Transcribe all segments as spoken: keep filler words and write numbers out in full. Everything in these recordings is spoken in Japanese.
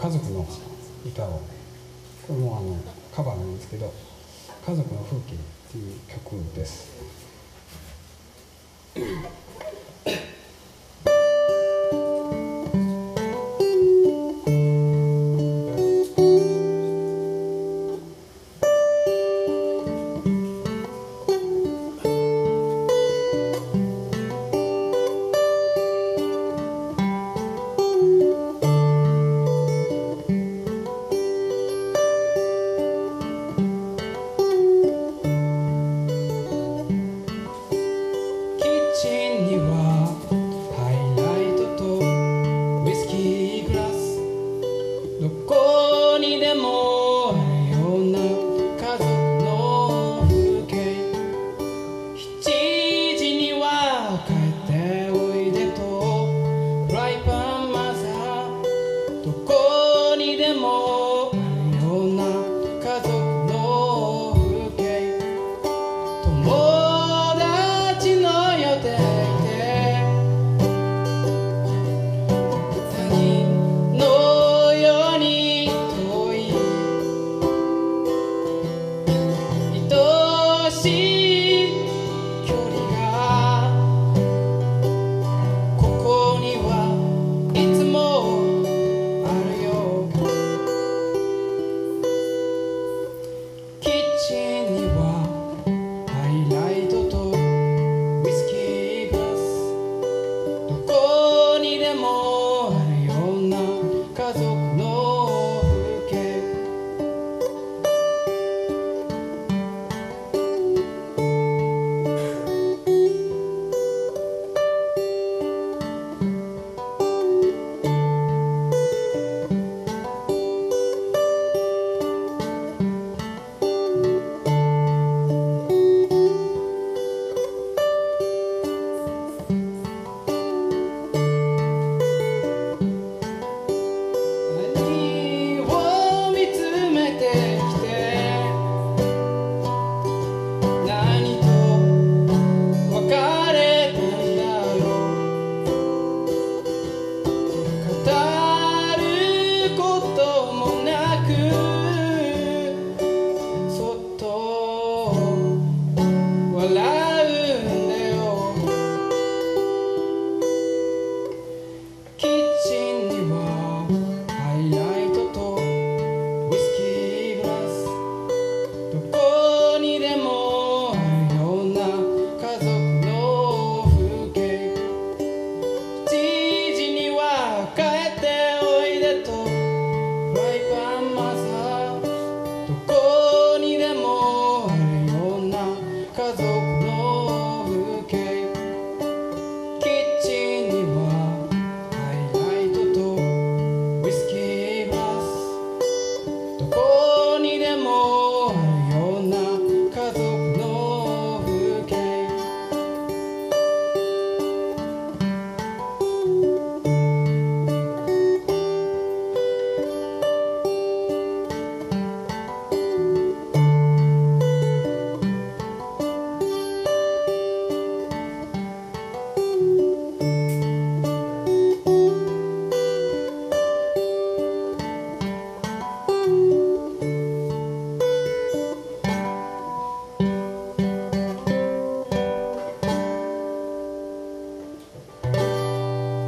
家族の歌を、これもあのカバーなんですけど、家族の風景っていう曲です。 どこにでもあるような家族の風景、しちじには帰っておいでとフライパンマザー、どこにでもあるような家族の風景、友達の予定で何の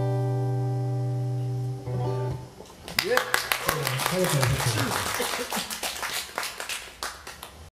ありがとうございます。